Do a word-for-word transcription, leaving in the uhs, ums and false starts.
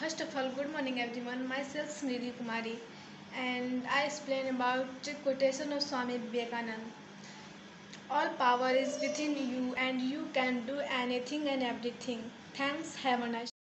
First of all, good morning everyone. Myself Snidhi Kumari, and I explain about the quotation of Swami Vivekanand. All power is within you, and you can do anything and everything. Thanks. Have a nice